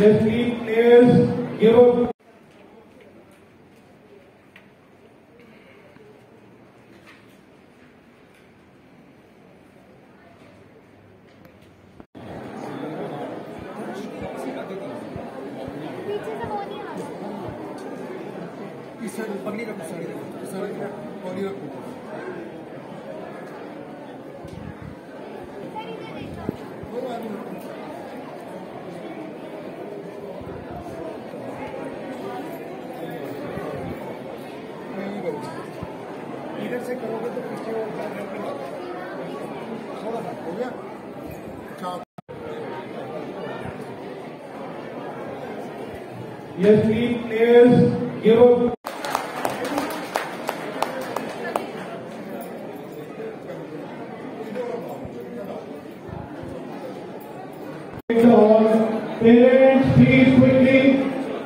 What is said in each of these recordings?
Yes, please, players, give up. इस side पगड़ी रखो, साइड पगड़ी रखो। इधर से करोगे तो पीछे थोड़ा सा हो गया। Yes, please, players, give up. Parents, please quickly.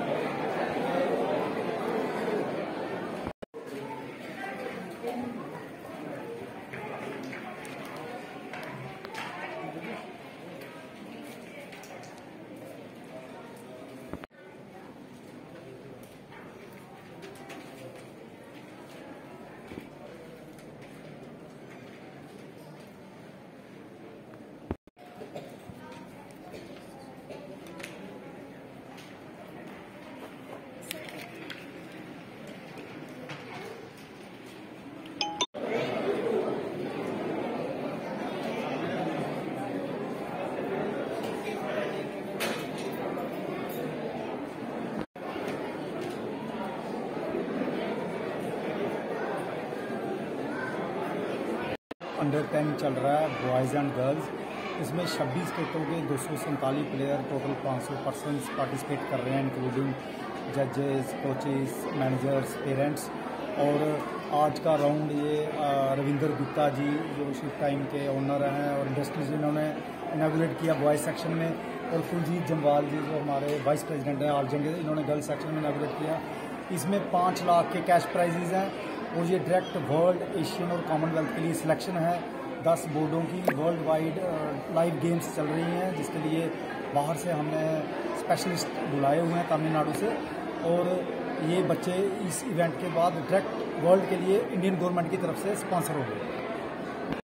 Under 10 चल रहा है बॉयज़ एंड गर्ल्स। इसमें 26 स्टेटों के 247 प्लेयर, टोटल 500 पर्सनस पार्टिसिपेट कर रहे हैं, इंक्लूडिंग जजेस, कोचेस, मैनेजर्स, पेरेंट्स। और आज का राउंड ये रविंदर गुप्ता जी जो शिफ्ट टाइम के ओनर हैं और इंडस्ट्रीज इन्होंने इनागुरेट किया बॉयज़ सेक्शन में, और कुलजीत जम्वाल जी जो हमारे वाइस प्रेसिडेंट हैं आलजंग, इन्होंने गर्ल्स सेक्शन में इनागुरेट किया। इसमें 5 लाख के कैश प्राइजेज हैं और ये डायरेक्ट वर्ल्ड, एशियन और कॉमनवेल्थ के लिए सिलेक्शन है। 10 बोर्डों की वर्ल्ड वाइड लाइव गेम्स चल रही हैं, जिसके लिए बाहर से हमने स्पेशलिस्ट बुलाए हुए हैं तमिलनाडु से, और ये बच्चे इस इवेंट के बाद डायरेक्ट वर्ल्ड के लिए इंडियन गवर्नमेंट की तरफ से स्पॉन्सर होंगे।